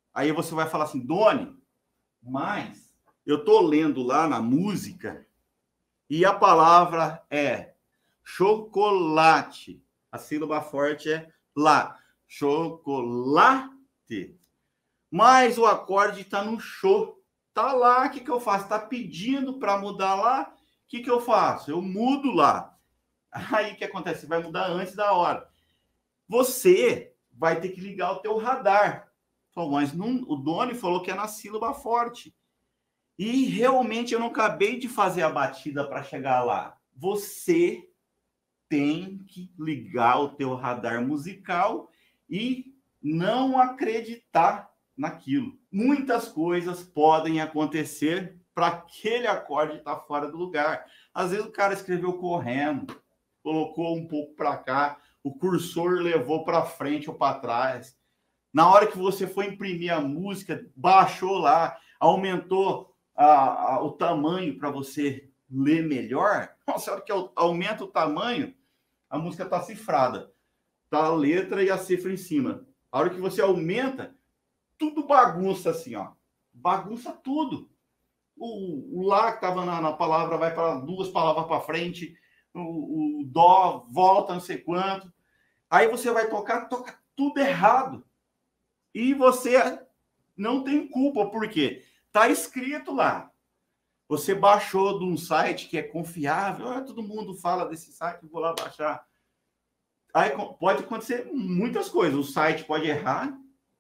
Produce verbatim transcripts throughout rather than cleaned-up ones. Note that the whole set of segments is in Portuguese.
Aí você vai falar assim, Doni, mas eu tô lendo lá na música e a palavra é chocolate. A sílaba forte é lá. Chocolate. Mas o acorde está no show. Tá lá, o que, que eu faço? Tá pedindo para mudar lá? O que, que eu faço? Eu mudo lá. Aí o que acontece? Vai mudar antes da hora. Você vai ter que ligar o teu radar. Mas não, o Doni falou que é na sílaba forte. E realmente eu não acabei de fazer a batida para chegar lá. Você tem que ligar o teu radar musical e não acreditar naquilo. Muitas coisas podem acontecer para aquele acorde estar fora do lugar. Às vezes o cara escreveu correndo, colocou um pouco para cá, o cursor levou para frente ou para trás. Na hora que você foi imprimir a música, baixou lá, aumentou a, a, o tamanho para você ler melhor. Nossa, a hora que aumenta o tamanho, a música está cifrada. Tá a letra e a cifra em cima. A hora que você aumenta, tudo bagunça assim, ó. Bagunça tudo. O, o lá que estava na, na palavra vai para duas palavras para frente. O, o dó volta não sei quanto. Aí você vai tocar, toca tudo errado. E você não tem culpa, por quê? Tá escrito lá. Você baixou de um site que é confiável. Ah, todo mundo fala desse site, vou lá baixar. Aí pode acontecer muitas coisas. O site pode errar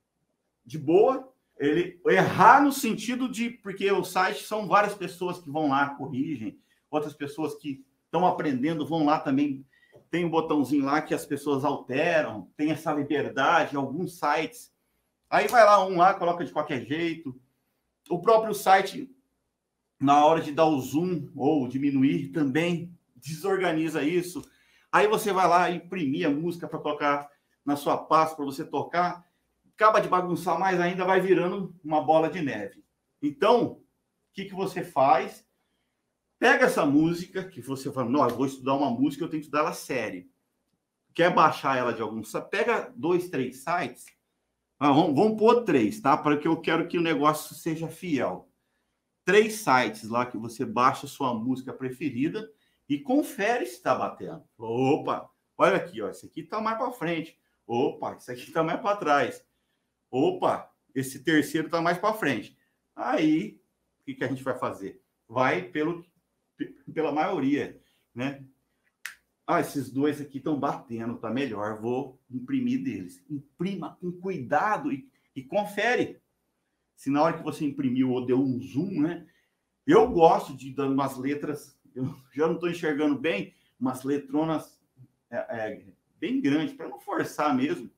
de boa. Ele errar no sentido de... Porque o site são várias pessoas que vão lá, corrigem. Outras pessoas que estão aprendendo vão lá também. Tem um botãozinho lá que as pessoas alteram. Tem essa liberdade em alguns sites. Aí vai lá, um lá, coloca de qualquer jeito. O próprio site, na hora de dar o zoom ou diminuir, também desorganiza isso. Aí você vai lá imprimir a música para colocar na sua pasta para você tocar. Acaba de bagunçar mais ainda, vai virando uma bola de neve. Então, o que, que você faz? Pega essa música, que você fala, não, eu vou estudar uma música, eu tenho que estudar ela séria. Quer baixar ela de algum site? Pega dois, três sites. Ah, vamos, vamos pôr três, tá? Porque eu quero que o negócio seja fiel. Três sites lá que você baixa sua música preferida e confere se está batendo. Opa, olha aqui, ó, esse aqui está mais para frente. Opa, esse aqui está mais para trás. Opa, esse terceiro está mais para frente. Aí, o que, que a gente vai fazer? Vai pelo, pela maioria, né? Ah, esses dois aqui estão batendo, tá melhor, vou imprimir deles. Imprima com cuidado e, e confere. Se na hora que você imprimiu ou deu um zoom, né? Eu gosto de dar umas letras, eu já não estou enxergando bem, umas letronas é, é, bem grandes, para não forçar mesmo.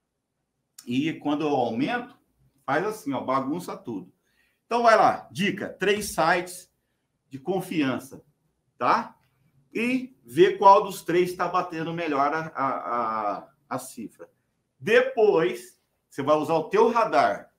E quando eu aumento, faz assim, ó, bagunça tudo. Então vai lá, dica, três sites de confiança, tá? E ver qual dos três está batendo melhor a, a, a, a cifra. Depois, você vai usar o teu radar.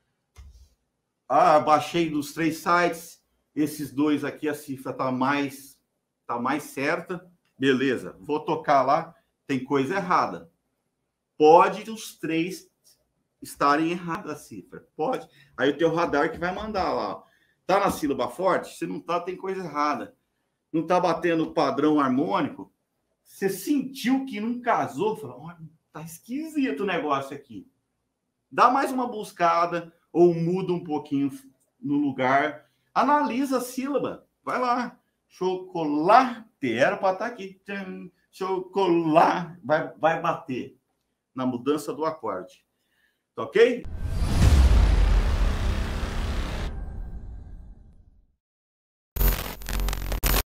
Ah, baixei dos três sites, esses dois aqui a cifra está mais, tá mais certa. Beleza, vou tocar lá, tem coisa errada. Pode os três estarem errados a cifra, pode. Aí o teu radar que vai mandar lá. Tá na sílaba forte? Se não tá, tem coisa errada. Não tá batendo o padrão harmônico, você sentiu que não casou, falou, olha, tá esquisito o negócio aqui. Dá mais uma buscada ou muda um pouquinho no lugar. Analisa a sílaba. Vai lá. Chocolate. Era para estar aqui. Chocolate. Vai, vai bater na mudança do acorde. Tá ok?